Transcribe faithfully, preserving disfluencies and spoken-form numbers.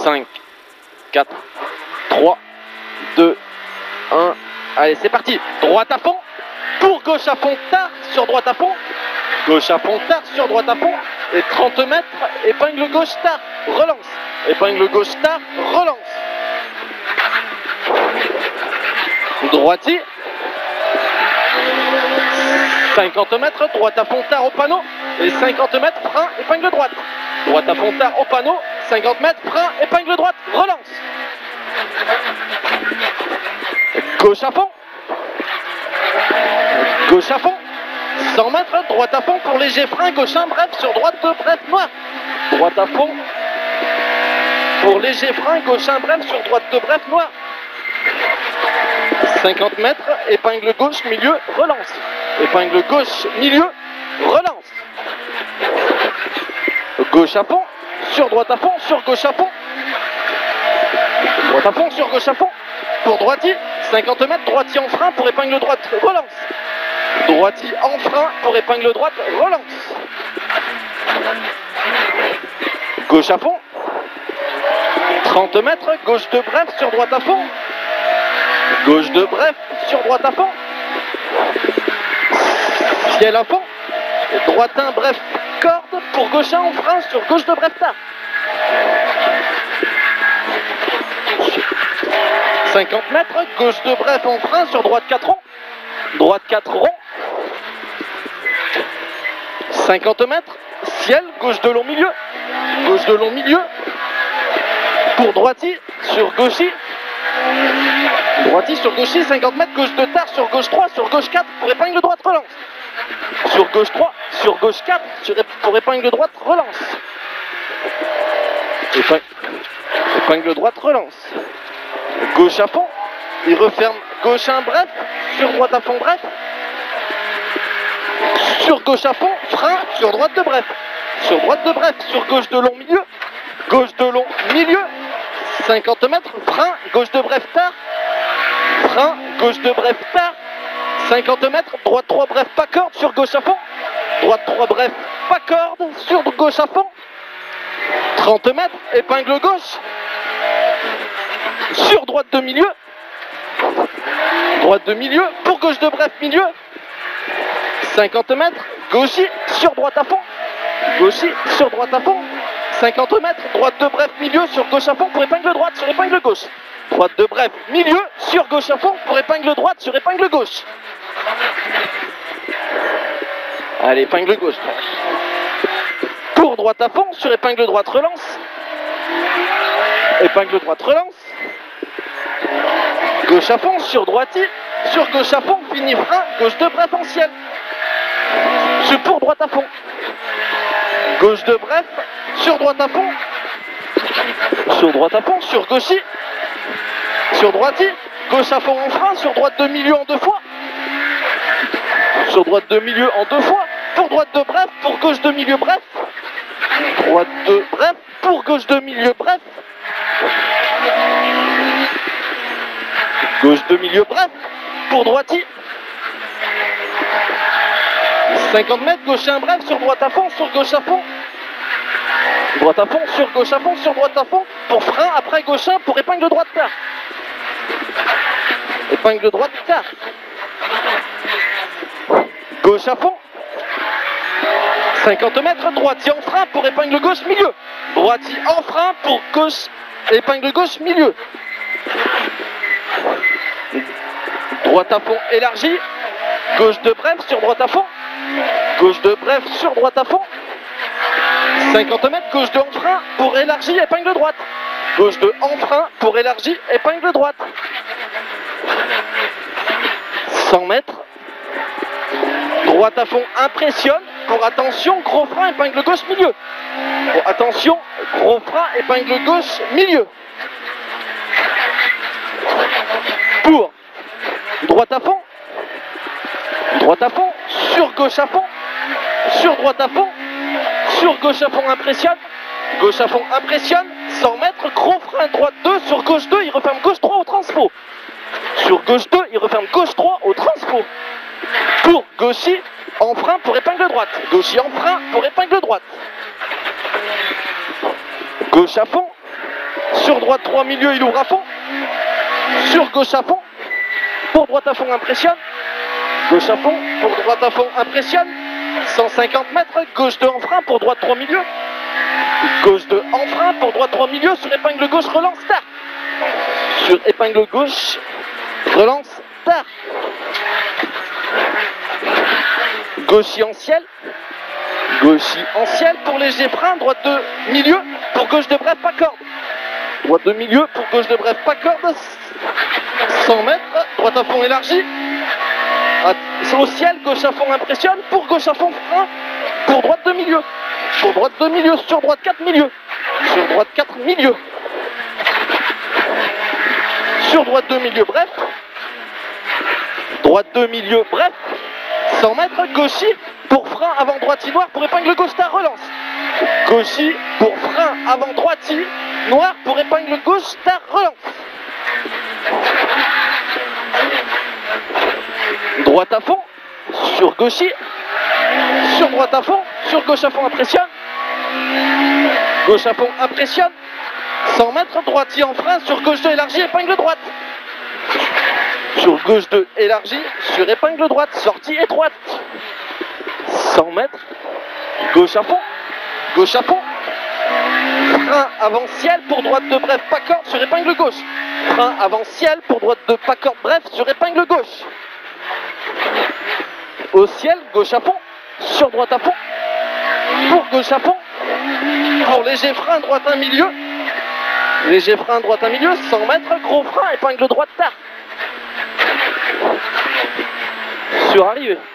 cinq, quatre, trois, deux, un. Allez, c'est parti. Droite à fond. Pour gauche à fond, tard sur droite à fond. Gauche à fond, tard sur droite à fond. Et trente mètres, épingle gauche, tard. Relance. Épingle gauche, tard. Relance. Droitier. cinquante mètres, droite à fond, tard au panneau. Et cinquante mètres, frein, épingle droite. Droite à fond, tard au panneau. cinquante mètres, frein, épingle droite. Relance. Gauche à fond. Gauche à fond. cent mètres, droite à fond pour léger frein, gauche un, bref, sur droite deux, bref, noir. Droite à fond. Pour léger frein, gauche un, bref, sur droite deux, bref, noir. cinquante mètres, épingle gauche, milieu, relance. Épingle gauche, milieu, relance. Gauche à fond, sur droite à fond, sur gauche à fond. Droite à fond, sur gauche à fond. Pour droitier, cinquante mètres, droitier en frein pour épingle droite, relance. Droitier en frein pour épingle droite, relance. Gauche à fond. trente mètres, gauche de bref sur droite à fond. Gauche de bref sur droite à fond. Ciel à fond. Droite un, bref, corde pour gauche un en frein sur gauche de bref tard. cinquante mètres, gauche de bref en frein sur droite quatre ronds. Droite quatre ronds. cinquante mètres, ciel, gauche de long milieu. Gauche de long milieu. Pour droitier, sur gaucher. Droitier sur gaucher, cinquante mètres, gauche de tard, sur gauche trois, sur gauche quatre, pour épingle droite, relance. Sur gauche trois, sur gauche quatre, sur, pour épingle droite, relance. Épingle, épingle droite, relance. Gauche à fond, il referme gauche un, bref, sur droite à fond, bref. Sur gauche à fond, frein, sur droite de bref. Sur droite de bref, sur gauche de long milieu. Gauche de long milieu. cinquante mètres, frein, gauche de bref tard. Frein, gauche de bref tard. cinquante mètres, droite trois bref pas corde sur gauche à fond. Droite trois bref pas corde sur gauche à fond. trente mètres, épingle gauche. Sur droite de milieu. Droite de milieu, pour gauche de bref milieu. cinquante mètres, gaucher, sur droite à fond. Gaucher, sur droite à fond. cinquante mètres, droite de bref milieu, sur gauche à fond pour épingle droite, sur épingle gauche. Droite de bref milieu, sur gauche à fond pour épingle droite, sur épingle gauche. Allez, épingle gauche. Pour droite à fond, sur épingle droite, relance. Épingle droite, relance. Gauche à fond, sur droitier. Sur gauche à fond, fini frein, gauche de bref en ciel. Sur pour droite à fond. Gauche de bref, sur droite à fond. Sur droite à fond, sur gaucher. Sur droitier, gauche à fond en frein, sur droite de milieu en deux fois. Sur droite de milieu en deux fois. Pour droite de bref, pour gauche de milieu bref. Droite de bref, pour gauche de milieu bref. Gauche de milieu bref, pour droitier. cinquante mètres, gauche un bref, sur droite à fond, sur gauche à fond. Droite à fond, sur gauche à fond, sur droite à fond. Pour frein, après gauche un, pour épingle droite tard. Épingle droite tard. Gauche à fond. cinquante mètres, droitier en frein, pour épingle gauche, milieu. Droitier en frein, pour gauche, épingle gauche, milieu. Droite à fond élargie. Gauche de bref, sur droite à fond. Gauche de bref, sur droite à fond. cinquante mètres, gauche de en frein, pour élargie, épingle droite. Gauche de en frein, pour élargie, épingle droite. cent mètres. Droite à fond impressionne, pour attention, gros frein, épingle gauche, milieu. Pour attention, gros frein, épingle gauche, milieu. Pour droite à fond. Droite à fond, sur gauche à fond. Sur droite à fond. Sur gauche à fond impressionne. Gauche à fond impressionne. cent mètres, gros frein droite deux. Sur gauche deux, il referme gauche trois au transpo. Sur gauche deux, il referme gauche trois au transpo. Pour gaucher, en frein pour épingle droite. Gaucher en frein pour épingle droite. Gauche à fond. Sur droite trois milieux, il ouvre à fond. Sur gauche à fond. Pour droite à fond, impressionne. Gauche à fond, pour droite à fond, impressionne. cent cinquante mètres, gauche deux en frein, pour droite trois milieux. Gauche deux en frein, pour droite trois milieux, sur épingle gauche, relance, start. Sur épingle gauche, relance, start. Gauchy en ciel. Gauchy en ciel, pour léger frein, droite de milieu, pour gauche de bref, pas corde. Droite de milieu, pour gauche de bref, pas corde. cent mètres, droite à fond élargie. Au ciel, gauche à fond impressionne, pour gauche à fond frein, pour droite de milieu. Pour droite de milieu, sur droite quatre milieux. Sur droite quatre milieux. Sur droite deux milieux, bref. Droite deux milieux, bref. cent mètres, gauchy, pour frein avant droite noir, pour épingle gauche, ta relance. Gauchy, pour frein avant droite noir, pour épingle gauche, ta relance. Droite à fond, sur gauchy, sur droite à fond, sur gauche à fond, impressionne. Gauche à fond, impressionne. cent mètres, droitier en frein, sur gauche deux élargie, épingle droite. Sur gauche deux élargie, sur épingle droite, sortie étroite. cent mètres, gauche à fond, gauche à fond. Frein avant ciel, pour droite de bref, pas corde, sur épingle gauche. Frein avant ciel, pour droite de pas corde, bref, sur épingle gauche. Au ciel, gauche à fond, sur droite à fond, pour gauche à fond, pour léger frein, droite un milieu, léger frein, droite un milieu, cent mètres, gros frein, épingle droite, tard. Sur arrivée.